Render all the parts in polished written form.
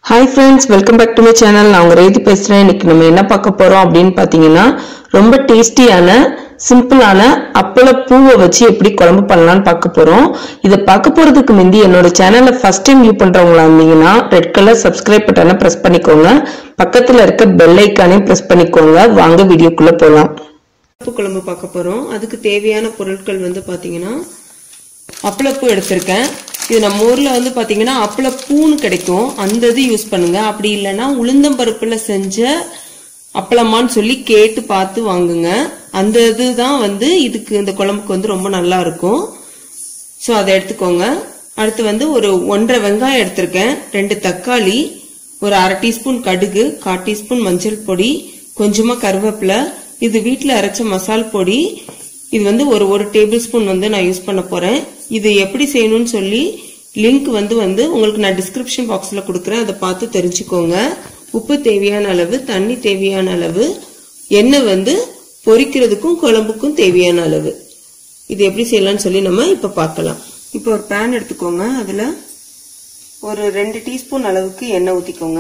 Hi friends, welcome back to my channel. நான் உங்க ரேதி பேசுறேன். இன்னைக்கு நம்ம என்ன பார்க்க போறோம் அப்படினு பாத்தீங்கன்னா ரொம்ப டேஸ்டியான சிம்பிளான அப்பள பூவை வச்சு எப்படி குழம்பு பண்ணலாம்னு பார்க்க போறோம். இத பார்க்க போறதுக்கு முந்தி என்னோட சேனலை ஃபர்ஸ்ட் டைம் வியூ பண்றவங்களா இருந்தீங்கன்னா ரெட் கலர் சப்ஸ்கிரைப் பட்டனை பிரஸ் பண்ணிக்கோங்க. பக்கத்துல இருக்க பெல் ஐகானை பிரஸ் பண்ணிக்கோங்க. வாங்க வீடியோக்குள்ள போலாம். குழம்பு பார்க்க போறோம். அதுக்கு தேவையான பொருட்கள் வந்து பாத்தீங்கன்னா அப்பளப்பூ எடுத்திருக்கேன். இது நம்ம ஊர்ல வந்து பாத்தீங்கன்னா அப்பள பூன்னு கிடைக்கும், அந்த இது யூஸ் பண்ணுங்க. அப்படி இல்லைன்னா உளுந்தம்பருப்புல செஞ்ச அப்பளமான்னு சொல்லி கேட்டு பார்த்து வாங்குங்க. அந்த இதுதான் வந்து இதுக்கு இந்த குழம்புக்கு வந்து ரொம்ப நல்லா இருக்கும். ஸோ அதை எடுத்துக்கோங்க. அடுத்து வந்து ஒரு 1.5 வெங்காயம் எடுத்திருக்கேன், 2 தக்காளி, ஒரு 1/2 டீஸ்பூன் கடுகு, 1/4 டீஸ்பூன் மஞ்சள் பொடி, கொஞ்சமா கருவேப்பிலை, இது வீட்டில் அரைச்ச மசால் பொடி. இது வந்து ஒரு டேபிள் ஸ்பூன் வந்து நான் யூஸ் பண்ண போறேன். இது எப்படி செய்யணும்னு சொல்லி லிங்க் வந்து உங்களுக்கு நான் டிஸ்கிரிப்ஷன் பாக்ஸ்ல கொடுக்குறேன், அதை பார்த்து தெரிஞ்சுக்கோங்க. உப்பு தேவையான அளவு, தண்ணி தேவையான அளவு, எண்ணெய் வந்து பொரிக்கிறதுக்கும் குழம்புக்கும் தேவையான அளவு. இது எப்படி செய்யலாம்னு சொல்லி நம்ம இப்ப பார்க்கலாம். இப்போ ஒரு பேன் எடுத்துக்கோங்க. அதுல ஒரு 2 டீஸ்பூன் அளவுக்கு எண்ணெய் ஊத்திக்கோங்க.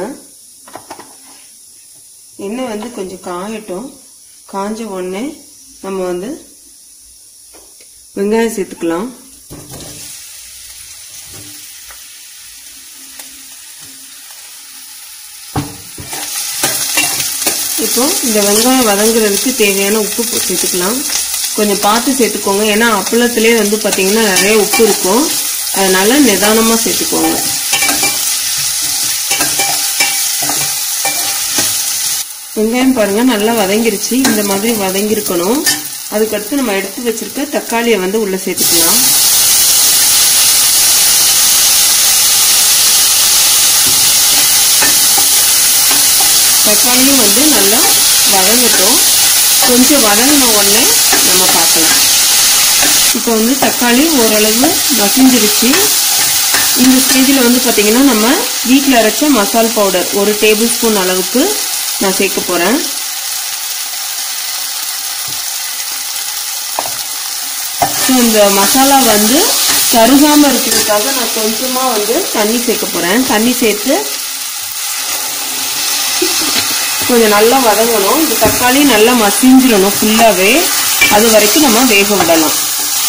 எண்ணெய் வந்து கொஞ்சம் காயட்டும். காஞ்ச உடனே நம்ம வந்து வெங்காயம் சேர்த்துக்கலாம். இப்போ இந்த வெங்காயம் வதங்குறதுக்கு தேவையான உப்பு சேர்த்துக்கலாம். கொஞ்சம் பார்த்து சேர்த்துக்கோங்க, ஏன்னா அப்பளத்திலே வந்து பாத்தீங்கன்னா நிறைய உப்பு இருக்கும், அதனால நிதானமா சேர்த்துக்கோங்க. வெங்காயம் பாருங்க நல்லா வதங்கிருச்சு. இந்த மாதிரி வதங்கிருக்கணும். அதுக்கடுத்து நம்ம எடுத்து வச்சிருக்க தக்காளியை வந்து உள்ள சேர்த்துக்கலாம். தக்காளியும் வந்து நல்லா வதங்கட்டும். கொஞ்சம் வதங்கின உடனே நம்ம பார்க்கலாம். இப்போ வந்து தக்காளி ஓரளவு மசிஞ்சிருச்சு. இந்த ஸ்டேஜில் வந்து பார்த்தீங்கன்னா நம்ம வீட்டில் அரைச்ச மசால் பவுடர் 1 டேபிள் ஸ்பூன் அளவுக்கு நான் சேர்க்க போறேன். இந்த மசாலா வந்து கருகாம இருக்கிறதுக்காக நான் கொஞ்சமா வந்து தண்ணி சேர்க்க போறேன். தண்ணி சேர்த்து கொஞ்சம் நல்லா வதங்கணும். இந்த தக்காளி நல்லா மசிஞ்சிடணும் ஃபுல்லாவே, அது வரைக்கும் நம்ம வேக விடலாம்.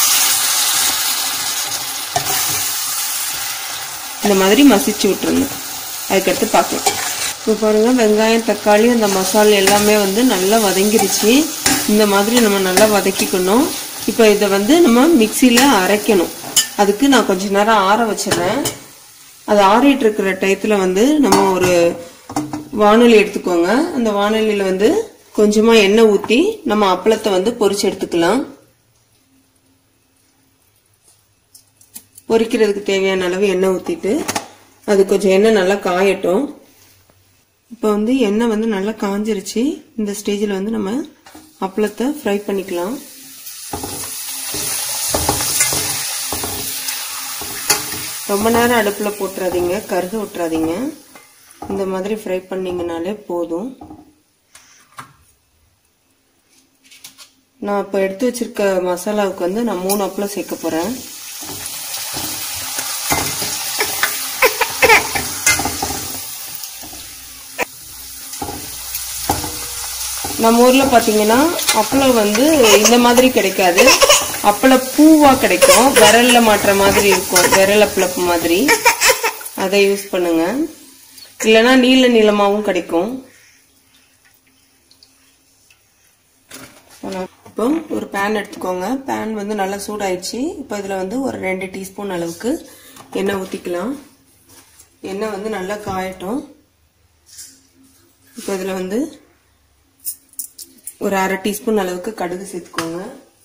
இந்த மாதிரி மசிச்சு விட்டுருங்க. அதுக்கடுத்து பார்க்கலாம். இப்போ பாருங்க வெங்காயம் தக்காளி அந்த மசாலா எல்லாமே வந்து நல்லா வதங்கிருச்சு. இந்த மாதிரி நம்ம நல்லா வதக்கிக்கணும். இப்போ இதை வந்து நம்ம மிக்சியில அரைக்கணும். அதுக்கு நான் கொஞ்ச நேரம் ஆற வச்சிடறேன். அது ஆறிட்டு இருக்கிற டயத்துல வந்து நம்ம ஒரு வானொலி எடுத்துக்கோங்க. அந்த வானொலியில வந்து கொஞ்சமா எண்ணெய் ஊத்தி நம்ம அப்பளத்தை வந்து பொரிச்சு எடுத்துக்கலாம். பொரிக்கிறதுக்கு தேவையான அளவு எண்ணெய் ஊத்திட்டு அது கொஞ்சம் எண்ணெய் நல்லா காயட்டும். இப்போ வந்து எண்ணெய் வந்து நல்லா காஞ்சிருச்சு. இந்த ஸ்டேஜில் வந்து நம்ம அப்பளத்தை ஃப்ரை பண்ணிக்கலாம். ரொம்ப நேரம் அடுப்புல போட்டுறாதீங்க, கருக விட்டுறாதீங்க. இந்த மாதிரி ஃப்ரை பண்ணீங்கனாலே போதும். நான் இப்ப எடுத்து வச்சிருக்க மசாலாவுக்கு வந்து நான் 3 அப்பளம் சேர்க்க போறேன். நம்ம ஊர்ல பாத்தீங்கன்னா அப்பளம் வந்து இந்த மாதிரி கிடைக்காது, அப்பள பூவா கிடைக்கும். விரல்ல மாட்டுற மாதிரி இருக்கும், விரல் அப்பளப்பு மாதிரி. அதை யூஸ் பண்ணுங்க. இல்லைன்னா நீளமாவும் கிடைக்கும். இப்போ ஒரு பேன் எடுத்துக்கோங்க. பேன் வந்து நல்லா சூடாயிடுச்சு. இப்போ இதுல வந்து ஒரு 2 டீஸ்பூன் அளவுக்கு எண்ணெய் ஊத்திக்கலாம். எண்ணெய் வந்து நல்லா காயட்டும். இப்போ இதுல வந்து ஒரு 1/2 டீஸ்பூன் அளவுக்கு கடுகு சேர்த்துக்கோங்க.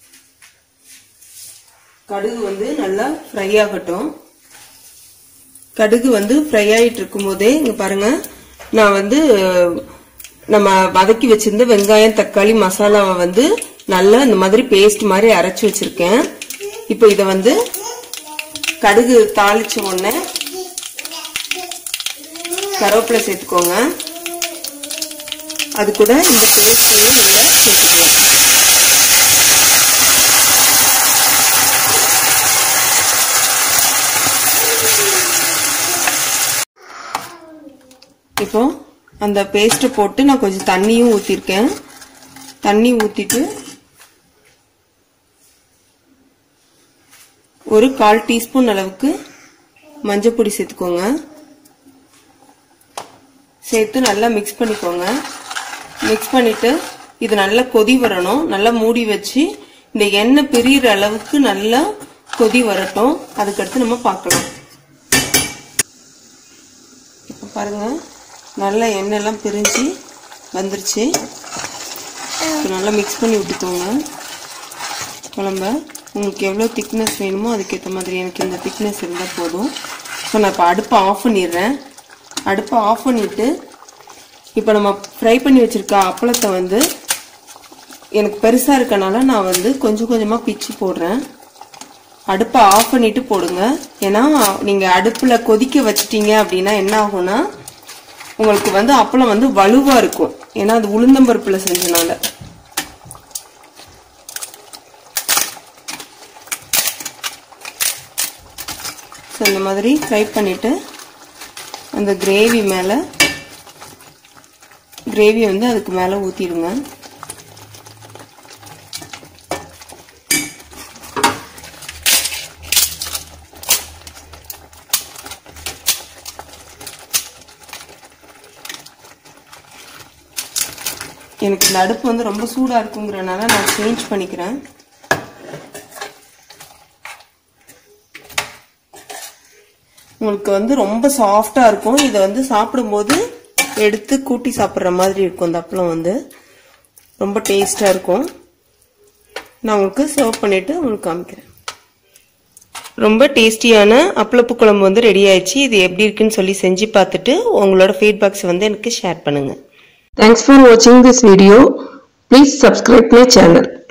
கடுகு வந்து நல்லா ஃப்ரை ஆகட்டும். கடுகு வந்து ஃப்ரை ஆயிட்டு இருக்கும் போதே இங்க பாருங்க, நான் வந்து நம்ம வதக்கி வச்சிருந்த வெங்காயம் தக்காளி மசாலாவை வந்து நல்லா இந்த மாதிரி பேஸ்ட் மாதிரி அரைச்சு வச்சிருக்கேன். இப்போ இத வந்து கடுகு தாளிச்ச உடனே கருவேப்பிலை சேர்த்துக்கோங்க. அது கூட இந்த பேஸ்டையும் நீங்க சேர்த்துக்கலாம். இப்போ அந்த பேஸ்ட் போட்டு நான் கொஞ்சம் தண்ணியும் ஊத்திருக்கேன். தண்ணி ஊத்திட்டு ஒரு 1/4 டீஸ்பூன் அளவுக்கு மஞ்சள் பொடி சேர்த்துக்கோங்க. சேர்த்து நல்லா மிக்ஸ் பண்ணிக்கோங்க. மிக்ஸ் பண்ணிட்டு இது நல்லா கொதி வரணும். நல்லா மூடி வச்சு இந்த எண்ணெய் பிரியிற அளவுக்கு நல்லா கொதி வரட்டும். அதுக்கடுத்து நம்ம பார்க்கலாம். இப்போ பாருங்க, நல்லா எண்ணெய் எல்லாம் பிரிஞ்சு வந்துருச்சு. நல்லா மிக்ஸ் பண்ணி விட்டுக்கோங்க குழம்ப. உங்களுக்கு எவ்வளோ திக்னஸ் வேணுமோ அதுக்கேற்ற மாதிரி. எனக்கு இந்த திக்னஸ் இருந்தால் போதும். ஸோ நான் இப்போ அடுப்பை ஆஃப் பண்ணிடுறேன். அடுப்பை ஆஃப் பண்ணிட்டு இப்போ நம்ம ஃப்ரை பண்ணி வச்சிருக்க அப்பளத்தை வந்து எனக்கு பெருசாக இருக்கனால நான் வந்து கொஞ்சம் கொஞ்சமாக பிச்சு போடுறேன். அடுப்பை ஆஃப் பண்ணிட்டு போடுங்க. ஏன்னா நீங்கள் அடுப்பில் கொதிக்க வச்சிட்டீங்க அப்படின்னா என்ன ஆகும்னா உங்களுக்கு வந்து அப்பளம் வந்து வலுவாக இருக்கும். ஏன்னா அது உளுந்தம்பருப்பில் செஞ்சனால. ஸோ இந்த மாதிரி ஃப்ரை பண்ணிட்டு அந்த கிரேவி வந்து அதுக்கு மேலே ஊற்றிடுங்க. எனக்கு இந்த அடுப்பு வந்து ரொம்ப சூடாக இருக்குங்கிறனால நான் சேஞ்ச் பண்ணிக்கிறேன். உங்களுக்கு வந்து ரொம்ப சாஃப்டா இருக்கும். இதை வந்து சாப்பிடும்போது எடுத்து கூட்டி சாப்பிட்ற மாதிரி இருக்கும். இந்த அப்பளம் வந்து ரொம்ப டேஸ்டா இருக்கும். நான் உங்களுக்கு சர்வ் பண்ணிட்டு உங்களுக்கு காமிக்கிறேன். ரொம்ப டேஸ்டியான அப்பளப்பு குழம்பு வந்து ரெடி ஆயிடுச்சு. இது எப்படி இருக்குன்னு சொல்லி செஞ்சு பார்த்துட்டு உங்களோட ஃபீட்பேக்ஸ் வந்து எனக்கு ஷேர் பண்ணுங்க. Thanks for watching this video. Please subscribe my channel.